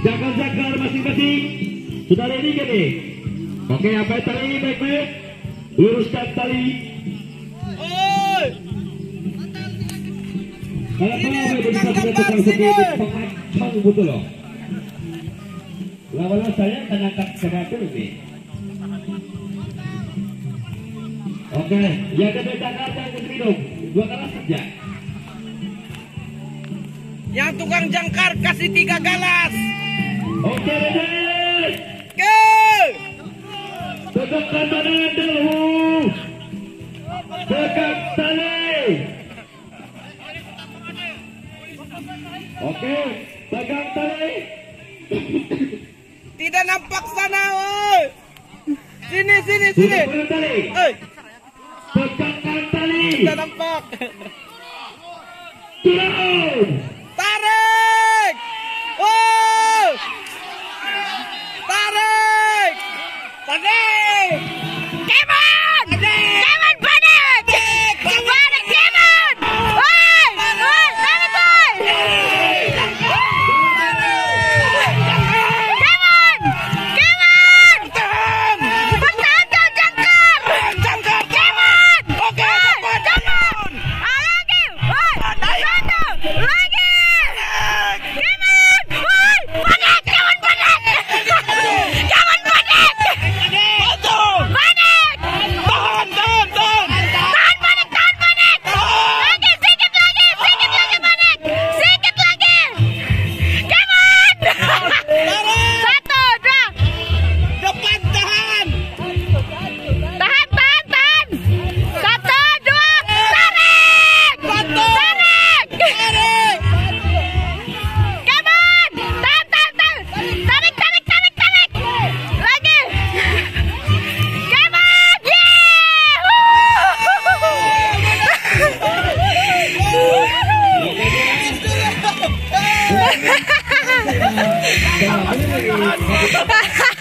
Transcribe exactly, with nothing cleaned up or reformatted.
Jangan zakar masing-masing. Sudah ready kan nih? Oke, apa tali baik-baik. Luruskan tali. Kalau apa bisa tukang sedikit pengacau betul loh. Lawan saya tenangkan seratus lebih. Oke, yang ada Jakarta yang minum dua galas saja. Yang tukang jangkar kasih tiga galas. Oke, ready. Go. Tegakkan badan dulu. Tegak tali. Oke, pegang tali. Tidak nampak sana, oi. Sini, sini, sini. Pegang tali. Oi. Pegangkan tali. Tidak nampak. Turun. Tarik. Oh. Tarik. Tarik. Kemon! Kemon panik! Panik Kemon! Woi! Woi, tarik woi! Kemon! Kemon! Bertahan jangkar! Jangkar. Kemon! Oke, Woi, cepat. Ah, lagi! Woi, satu! Lagi! Kemon! Woi, panik! Kemon panik! Kemon panik! Betul. Panik! Tahan, tahan, tahan. Tahan panik, tahan panik! Lagi, sedikit lagi, sedikit lagi panik! Sedikit lagi! Come on! Satu, dua! Depan tahan. Tahan, tahan, tahan! Satu, dua, tarik! Betul. Tarik! Tarik. Come on! Tahan, tahan, tahan! Tarik, tarik, tarik, tarik! Lagi! Come on! Yeah! Jangan.